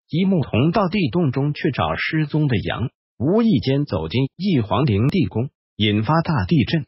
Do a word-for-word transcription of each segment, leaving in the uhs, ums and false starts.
一牧童到地洞中去找失踪的羊，无意间走进一皇陵地宫，引发大地震。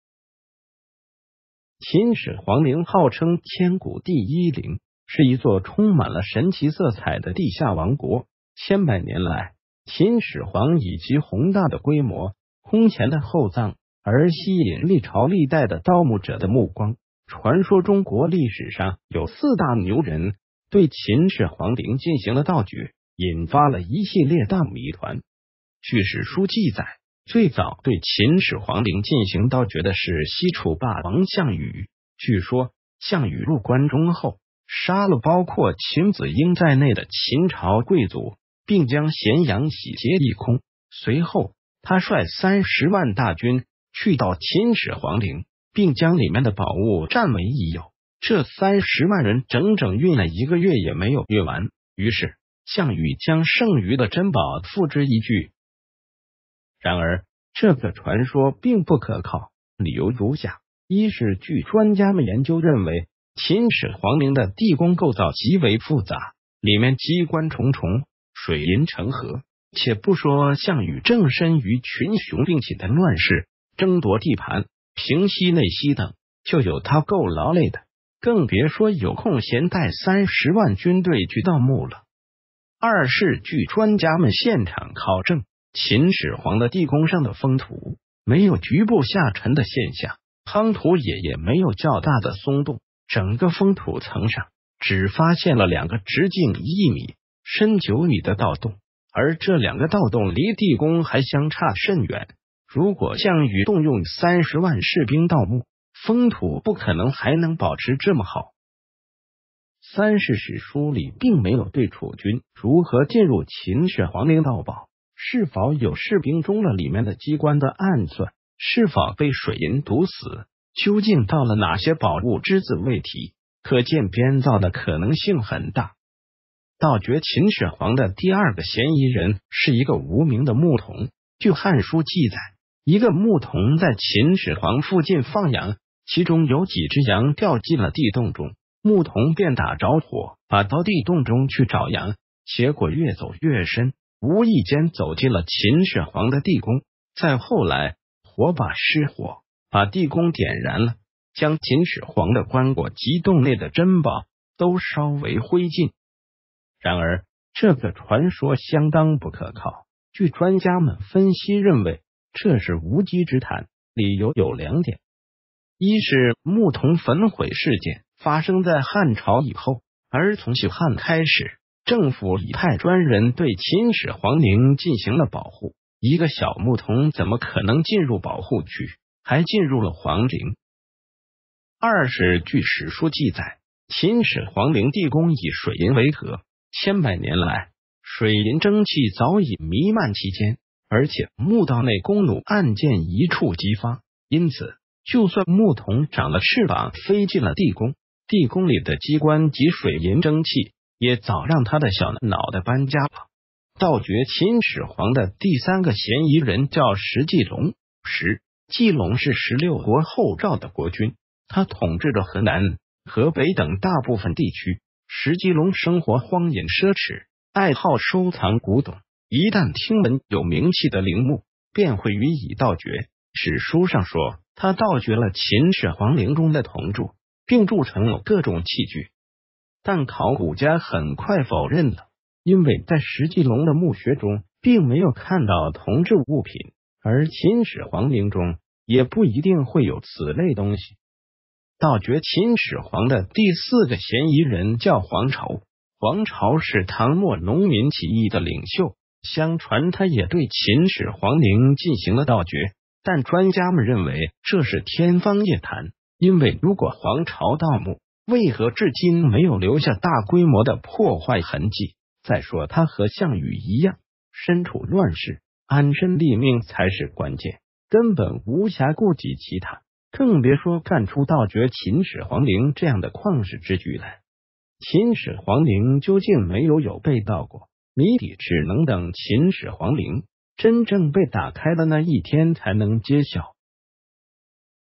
秦始皇陵号称千古第一陵，是一座充满了神奇色彩的地下王国。千百年来，秦始皇以其宏大的规模、空前的厚葬而吸引历朝历代的盗墓者的目光。传说中国历史上有四大牛人对秦始皇陵进行了盗掘，引发了一系列大谜团。据史书记载，最早对秦始皇陵进行盗掘的是西楚霸王项羽。据说项羽入关中后，杀了包括秦子婴在内的秦朝贵族，并将咸阳洗劫一空。随后他率三十万大军去到秦始皇陵，并将里面的宝物占为己有。这三十万人整整运了一个月也没有运完，于是项羽将剩余的珍宝付之一炬。然而这个传说并不可靠，理由如下：一是据专家们研究认为，秦始皇陵的地宫构造极为复杂，里面机关重重，水银成河。且不说项羽正身于群雄并起的乱世，争夺地盘、平息内息等，就有他够劳累的，更别说有空闲带三十万军队去盗墓了。二是据专家们现场考证，秦始皇的地宫上的封土没有局部下沉的现象，夯土也也没有较大的松动，整个封土层上只发现了两个直径一米、深九米的盗洞，而这两个盗洞离地宫还相差甚远。如果项羽动用三十万士兵盗墓，封土不可能还能保持这么好。三是史书里并没有对楚军如何进入秦始皇陵盗宝，是否有士兵中了里面的机关的暗算，是否被水银毒死，究竟盗了哪些宝物只字未提，可见编造的可能性很大。盗掘秦始皇的第二个嫌疑人是一个无名的牧童。据《汉书》记载，一个牧童在秦始皇附近放羊，其中有几只羊掉进了地洞中，牧童便打着火把到地洞中去找羊，结果越走越深，无意间走进了秦始皇的地宫。再后来火把失火，把地宫点燃了，将秦始皇的棺椁及洞内的珍宝都烧为灰烬。然而这个传说相当不可靠，据专家们分析认为这是无稽之谈，理由有两点。一是牧童焚毁事件发生在汉朝以后，而从西汉开始，政府已派专人对秦始皇陵进行了保护，一个小牧童怎么可能进入保护区，还进入了皇陵？二是据史书记载，秦始皇陵地宫以水银为河，千百年来水银蒸汽早已弥漫其间，而且墓道内弓弩暗箭一触即发，因此就算牧童长了翅膀飞进了地宫，地宫里的机关及水银蒸汽也早让他的小脑袋搬家了。盗掘秦始皇的第三个嫌疑人叫石季龙。石季龙是十六国后赵的国君，他统治着河南、河北等大部分地区。石季龙生活荒淫奢侈，爱好收藏古董，一旦听闻有名气的陵墓，便会予以盗掘。史书上说，他盗掘了秦始皇陵中的铜柱，并铸成了各种器具，但考古家很快否认了，因为在石季龙的墓穴中并没有看到铜制物品，而秦始皇陵中也不一定会有此类东西。盗掘秦始皇的第四个嫌疑人叫黄巢。黄巢是唐末农民起义的领袖，相传他也对秦始皇陵进行了盗掘，但专家们认为这是天方夜谭，因为如果黄巢盗墓，为何至今没有留下大规模的破坏痕迹？再说他和项羽一样，身处乱世，安身立命才是关键，根本无暇顾及其他，更别说干出盗掘秦始皇陵这样的旷世之举来。秦始皇陵究竟没有有被盗过，谜底只能等秦始皇陵真正被打开的那一天才能揭晓。